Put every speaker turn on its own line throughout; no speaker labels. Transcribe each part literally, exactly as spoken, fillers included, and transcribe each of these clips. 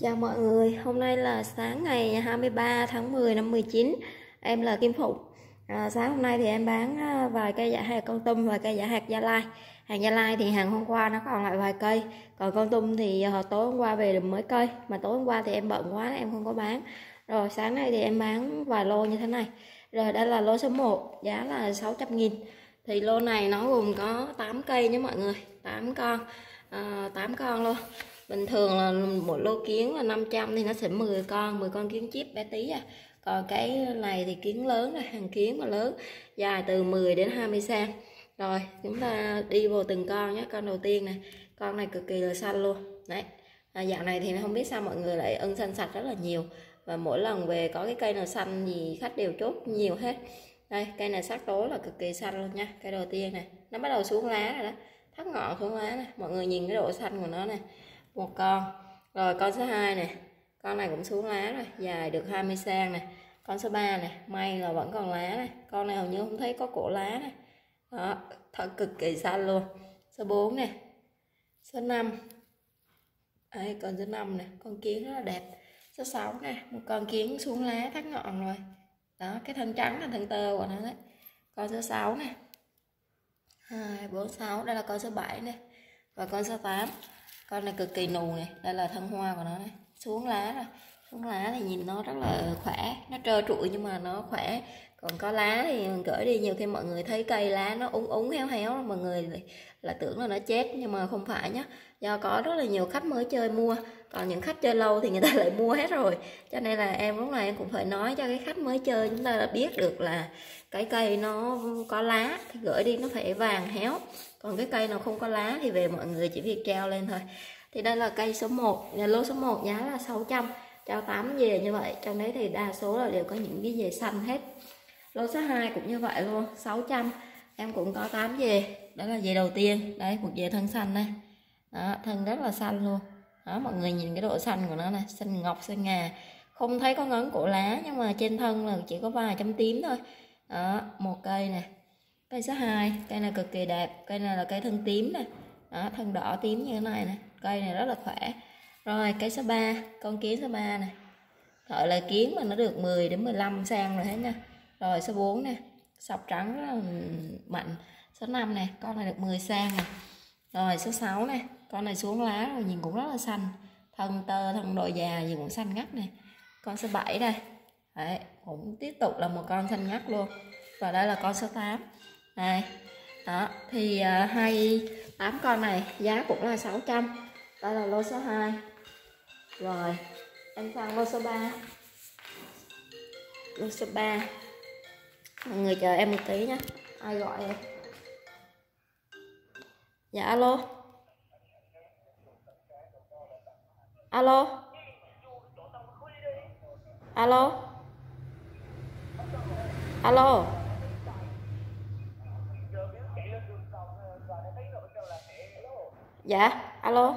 Chào mọi người, hôm nay là sáng ngày hai mươi ba tháng mười năm mười chín. Em là Kim Phụng. à, Sáng hôm nay thì em bán vài cây giả hạt con tum và cây giả hạt Gia Lai. Hàng Gia Lai thì hàng hôm qua nó còn lại vài cây, còn con tum thì tối hôm qua về được mấy cây, mà tối hôm qua thì em bận quá em không có bán. Rồi sáng nay thì em bán vài lô như thế này. Rồi đây là lô số một, giá là sáu trăm nghìn. Thì lô này nó gồm có tám cây nhé mọi người, tám con, à, tám con luôn. Bình thường là một lô kiến là năm trăm thì nó sẽ mười con, mười con kiến chip bé tí à. Còn cái này thì kiến lớn này, hàng kiến mà lớn, dài từ mười đến hai mươi xăng. Rồi chúng ta đi vào từng con nhé. Con đầu tiên này, con này cực kỳ là xanh luôn. Đấy, à, dạo này thì không biết sao mọi người lại ưng xanh sạch rất là nhiều. Và mỗi lần về có cái cây nào xanh gì khách đều chốt nhiều hết. Đây, cây này sắc tố là cực kỳ xanh luôn nha. Cây đầu tiên này, nó bắt đầu xuống lá rồi đó, thắt ngọn xuống lá này. Mọi người nhìn cái độ xanh của nó này. Một con. Rồi con số hai này, con này cũng xuống lá rồi, dài được hai mươi xăng này. Con số ba này, may là vẫn còn lá này, con này hầu như không thấy có cổ lá này. Đó, thật cực kỳ xanh luôn. Số bốn này, số năm. Đấy, con số năm này, con kiến rất là đẹp. Số sáu này, một con kiến xuống lá thắt ngọn rồi. Đó, cái thân trắng là thân tơ của nó đấy. Con số sáu này, hai, bốn, sáu, đây là con số bảy này. Và con số tám. Con này cực kỳ nù này, đây là thân hoa của nó này, xuống lá rồi. Xuống lá thì nhìn nó rất là khỏe, nó trơ trụi nhưng mà nó khỏe. Còn có lá thì mình gửi đi, nhiều khi mọi người thấy cây lá nó úng úng héo héo, mọi người là tưởng là nó chết, nhưng mà không phải nhé. Do có rất là nhiều khách mới chơi mua, còn những khách chơi lâu thì người ta lại mua hết rồi. Cho nên là em lúc này em cũng phải nói cho cái khách mới chơi chúng ta là biết được là cái cây nó có lá thì gửi đi nó phải vàng héo. Còn cái cây nào không có lá thì về mọi người chỉ việc treo lên thôi. Thì đây là cây số một, lô số một giá là sáu trăm, cho tám dề như vậy. Trong đấy thì đa số là đều có những cái dề xanh hết. Lô số hai cũng như vậy luôn, sáu trăm. Em cũng có tám dề. Đó là dề đầu tiên. Đấy, một dề thân xanh đây. Đó, thân rất là xanh luôn. Đó, mọi người nhìn cái độ xanh của nó này, xanh ngọc, xanh ngà. Không thấy có ngấn cổ lá, nhưng mà trên thân là chỉ có vài chấm tím thôi. Đó, một cây này. Cây số hai, cây này cực kỳ đẹp. Cây này là cây thân tím này. Đó, thân đỏ tím như thế này này. Cây này rất là khỏe. Rồi cây số ba, con kiến số ba này. Gọi là kiến mà nó được mười đến mười lăm xăng rồi hết nha. Rồi số bốn này, sọc trắng rất là mạnh. Số năm này, con này được mười xăng này. Rồi số sáu này, con này xuống lá rồi nhìn cũng rất là xanh. Thân tơ, thân độ già gì cũng xanh ngắt này. Con số bảy đây. Đấy, cũng tiếp tục là một con xanh ngắt luôn. Và đây là con số tám. Đây. Đó, thì uh, hai tám con này giá cũng là sáu trăm. Đây là lô số hai. Rồi, em sang lô số ba. Lô số ba. Mọi người chờ em một tí nhé. Ai gọi vậy? Dạ alo. Alo. Alo. Alo. Dạ, alo.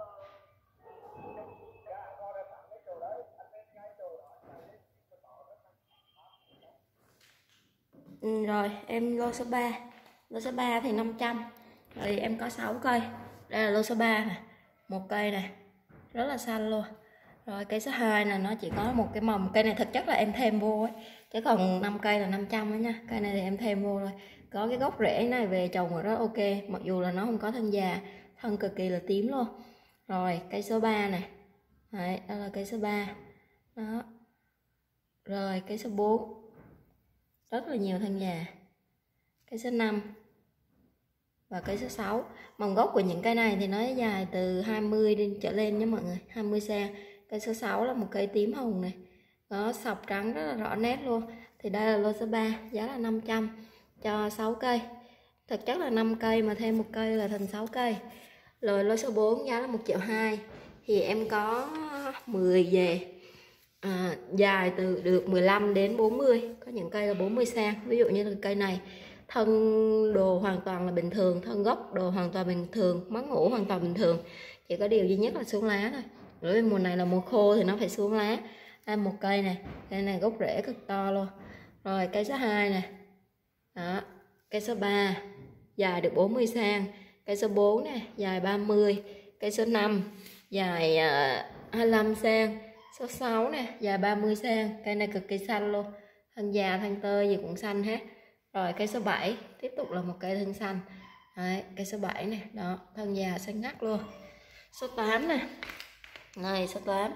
Ừ, rồi, em lô số ba. Lô số ba thì năm trăm. Rồi em có sáu cây. Đây là lô số ba nè. Một cây này, rất là xanh luôn. Rồi cây số hai là nó chỉ có một cái mầm. Cây này thực chất là em thêm vô ấy. Chứ còn năm cây là năm trăm đó nha. Cây này thì em thêm vô rồi. Có cái gốc rễ này về trồng rồi rất ok. Mặc dù là nó không có thân già, thân cực kỳ là tím luôn. Rồi cây số ba này. Đấy, đó là cây số ba. Đó. Rồi cây số bốn. Rất là nhiều thân già. Cây số năm. Và cây số sáu. Mầm gốc của những cây này thì nó dài từ hai mươi đến trở lên nha mọi người, hai mươi xăng. Cây số sáu là một cây tím hồng này. Đó, sọc trắng rất là rõ nét luôn. Thì đây là lô số ba, giá là năm trăm cho sáu cây. Thực chất là năm cây mà thêm một cây là thành sáu cây. Rồi lô số bốn giá là một triệu hai. Thì em có mười dề. À, dài từ được mười lăm đến bốn mươi. Có những cây là bốn mươi xăng. Ví dụ như là cây này, thân đồ hoàn toàn là bình thường, thân gốc đồ hoàn toàn bình thường, mắt ngủ hoàn toàn bình thường, chỉ có điều duy nhất là xuống lá thôi. Bởi vì mùa này là mùa khô thì nó phải xuống lá. Đây một cây này, cây này gốc rễ cực to luôn. Rồi cây số hai này. Đó, cây số ba dài được bốn mươi xăng, cây số bốn này dài ba mươi, cây số năm dài uh, hai mươi lăm xăng. Số sáu nè, dài ba mươi xăng. Cây này cực kỳ xanh luôn, thân già thân tơi gì cũng xanh hết. Rồi cây số bảy tiếp tục là một cây thân xanh. Đấy, cây số bảy nè, đó, thân già xanh ngắt luôn. Số tám nè, này số tám.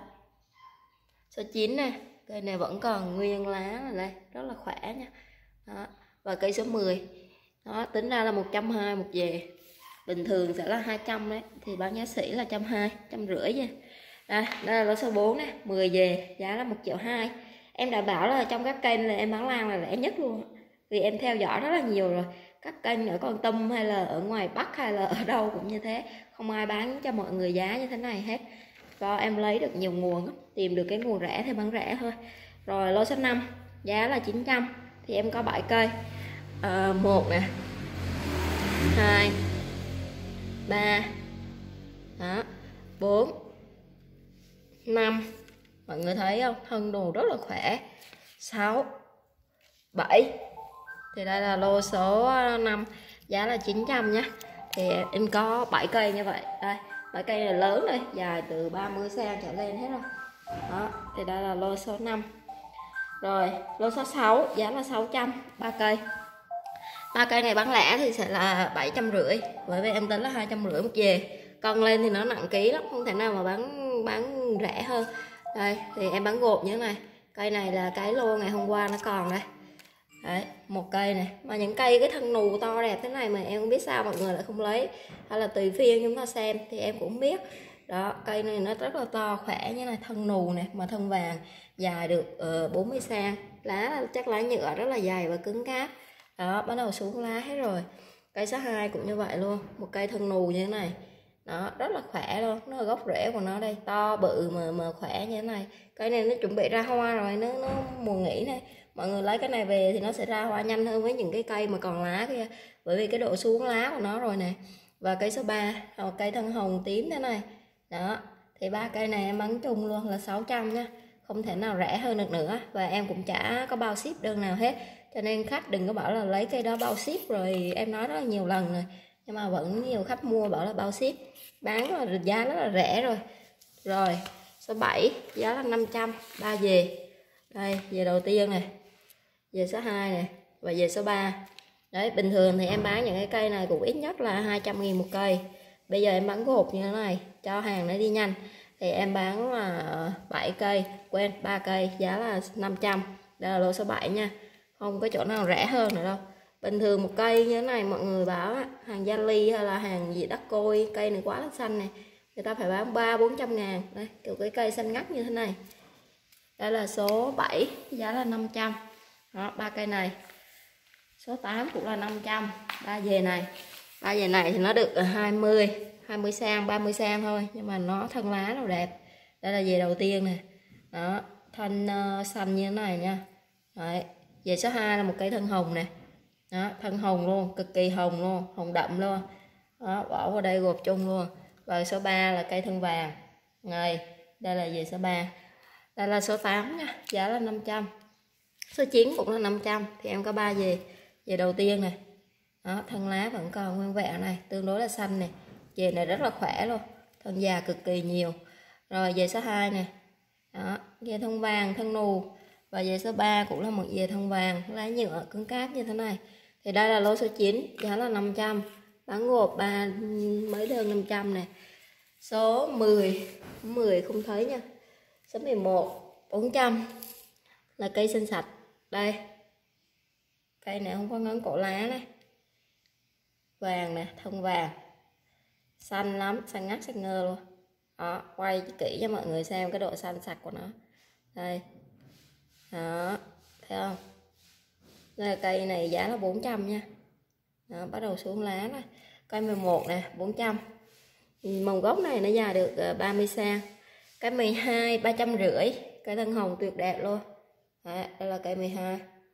Số chín nè, cây này vẫn còn nguyên lá ở đây, rất là khỏe nha. Đó. Và cây số mười, đó, tính ra là một trăm hai mươi một về, bình thường sẽ là hai trăm đấy, thì bán giá sỉ là một trăm hai mươi, một trăm rưỡi nha. Đây, đây là lô số bốn nè, mười về, giá là một triệu hai. Em đã bảo là trong các kênh là em bán lan là rẻ nhất luôn, vì em theo dõi rất là nhiều rồi. Các kênh ở Kon Tum hay là ở ngoài Bắc hay là ở đâu cũng như thế, không ai bán cho mọi người giá như thế này hết. Do em lấy được nhiều nguồn, tìm được cái nguồn rẻ thì bán rẻ thôi. Rồi lô số năm, giá là chín trăm, thì em có bảy cây. À, một nè, hai, ba, đó, bốn, năm, mọi người thấy không, thân đồ rất là khỏe. Sáu, bảy, thì đây là lô số năm, giá là chín trăm nhé. Thì em có bảy cây như vậy. Đây, bảy cây là lớn đây, dài từ ba mươi xăng trở lên hết rồi. Đó, thì đây là lô số năm. Rồi lô số sáu, giá là sáu trăm, ba cây. Ba cây này bán lẻ thì sẽ là bảy trăm rưỡi, bởi vì em tính là hai trăm rưỡi một về. Cân lên thì nó nặng ký lắm, không thể nào mà bán bán rẻ hơn. Đây thì em bán gộp như thế này. Cây này là cái lô ngày hôm qua nó còn đây. Đấy, một cây này, mà những cây cái thân nù to đẹp thế này mà em không biết sao mọi người lại không lấy, hay là tùy phiên chúng ta xem thì em cũng không biết. Đó, cây này nó rất là to khỏe như này, thân nù này, mà thân vàng, dài được uh, bốn mươi xăng, lá chắc lá nhựa rất là dày và cứng cáp. Đó, bắt đầu xuống lá hết rồi. Cây số hai cũng như vậy luôn, một cây thân nù như thế này. Đó, rất là khỏe luôn, nó là gốc rễ của nó đây, to bự mà mà khỏe như thế này. Cây này nó chuẩn bị ra hoa rồi, nó nó mùa nghỉ này. Mọi người lấy cái này về thì nó sẽ ra hoa nhanh hơn với những cái cây mà còn lá kia, bởi vì cái độ xuống lá của nó rồi nè. Và cây số ba, một cây thân hồng tím thế này. Đó, thì ba cây này em bán chung luôn là sáu trăm nha, không thể nào rẻ hơn được nữa. Và em cũng chả có bao ship đơn nào hết, cho nên khách đừng có bảo là lấy cây đó bao ship rồi. Em nói rất là nhiều lần rồi, nhưng mà vẫn nhiều khách mua bảo là bao ship, bán là giá rất là rẻ rồi. Rồi số bảy, giá là năm trăm, ba về. Đây, về đầu tiên này, về số hai này, và về số ba. Đấy, bình thường thì em bán những cái cây này cũng ít nhất là hai trăm nghìn một cây. Bây giờ em bán gộp như thế này cho hàng nó đi nhanh, thì em bán là bảy cây, quên ba cây, giá là năm trăm. Đây là lô số bảy nha, không có chỗ nào rẻ hơn nữa đâu. Bình thường một cây như thế này mọi người bảo hàng Gia Ly hay là hàng gì đất côi, cây này quá là xanh này, người ta phải bán ba bốn trăm ngàn. Đây, kiểu cái cây xanh ngắt như thế này. Đây là số bảy, giá là năm trăm. Đó, ba cây này. Số tám cũng là năm trăm. Ba về này, ba về này thì nó được hai mươi, hai mươi xăng, ba mươi xăng thôi, nhưng mà nó thân lá nó đẹp. Đây là về đầu tiên nè. Đó, thân uh, xanh như thế này nha. Đấy, về số hai là một cây thân hồng nè. Đó, thân hồng luôn, cực kỳ hồng luôn, hồng đậm luôn. Đó, bỏ vào đây gộp chung luôn. Và số ba là cây thân vàng. Này, đây là về số ba. Đây là số tám nha, giá là năm trăm. Số chín cũng là năm trăm, thì em có ba về. Về đầu tiên này. Đó, thân lá vẫn còn nguyên vẹn này, tương đối là xanh này. Về này rất là khỏe luôn, thân già cực kỳ nhiều. Rồi về số hai này. Đó, về thân vàng, thân nù. Và về số ba cũng là một về thân vàng, lá nhựa cứng cáp như thế này. Thì đây là lô số chín, giá là năm trăm. Bán gộp ba mấy đơn năm trăm này. Số mười, mười không thấy nha. Số mười một, bốn trăm. Là cây xanh sạch. Đây. Cây này không có ngấn cổ lá này. Vàng nè, thân vàng. Xanh lắm, xanh ngắt xanh ngơ luôn. Đó, quay kỹ cho mọi người xem cái độ xanh sạch của nó. Đây. Đó, thấy không? Đây là cây này giá là bốn trăm nha. Đó, bắt đầu xuống lá này. Cây mười một nè, bốn trăm. Mồng gốc này nó dài được ba mươi xăng. Cây mười hai, ba trăm rưỡi. Cây thân hồng tuyệt đẹp luôn. Đấy, đây là cây mười hai.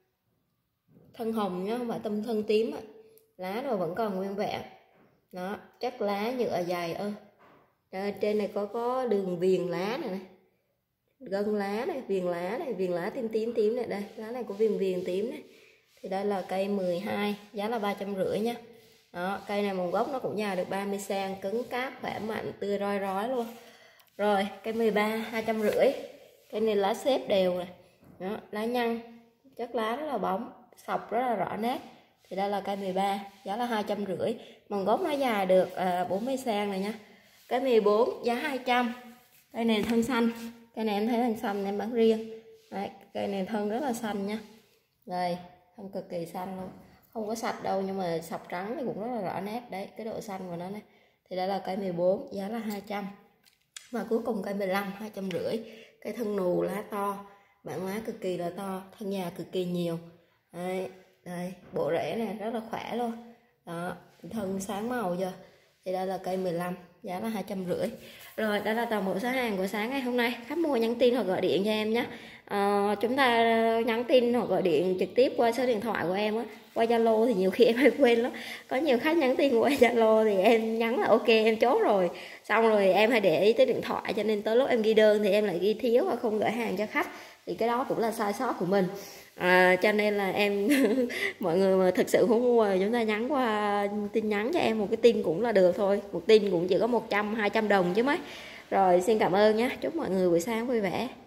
Thân hồng nhá, không phải tâm thân tím ạ. Lá rồi vẫn còn nguyên vẹn. Đó, chất lá nhựa dày ơ. Đây, trên này có có đường viền lá này này. Gân lá này, viền lá này, viền lá tím tím tím này đây, lá này có viền viền tím này. Thì đây là cây mười hai, giá là ba trăm rưỡi nha. Đó, cây này mồng gốc nó cũng dài được ba mươi xăng, cứng cáp, khỏe mạnh, tươi roi rói luôn. Rồi cây mười ba hai trăm rưỡi. Cây này lá xếp đều này. Đó, lá nhăn, chất lá rất là bóng, sọc rất là rõ nét. Thì đây là cây mười ba, giá là hai trăm rưỡi. Mầm gốc nó dài được à, bốn mươi cm này nha. Cây mười bốn giá hai trăm. Cây này thân xanh, cây này em thấy thân xanh em bán riêng. Đấy, cây này thân rất là xanh nha. Đây, thân cực kỳ xanh luôn. Không có sạch đâu nhưng mà sọc trắng thì cũng rất là rõ nét. Đấy, cái độ xanh của nó này. Thì đây là cây mười bốn, giá là hai trăm. Và cuối cùng cây mười lăm, hai trăm rưỡi. Cây thân nù lá to, bản lá cực kỳ là to, thân già cực kỳ nhiều. Đây, đây, bộ rễ này rất là khỏe luôn. Đó, thân sáng màu chưa? Thì đây là cây mười lăm, giá là hai trăm rưỡi. Rồi, đó là toàn bộ số hàng của sáng ngày hôm nay. Khách mua nhắn tin hoặc gọi điện cho em nhé. À, chúng ta nhắn tin hoặc gọi điện trực tiếp qua số điện thoại của em á. Qua Zalo thì nhiều khi em hay quên lắm. Có nhiều khách nhắn tin qua Zalo thì em nhắn là ok em chốt rồi. Xong rồi em hay để ý tới điện thoại, cho nên tới lúc em ghi đơn thì em lại ghi thiếu và không gửi hàng cho khách. Thì cái đó cũng là sai sót của mình. À, cho nên là em mọi người mà thực sự muốn mua chúng ta nhắn qua tin nhắn cho em một cái tin cũng là được thôi. Một tin cũng chỉ có một trăm hai trăm đồng chứ mấy. Rồi xin cảm ơn nhé. Chúc mọi người buổi sáng vui vẻ.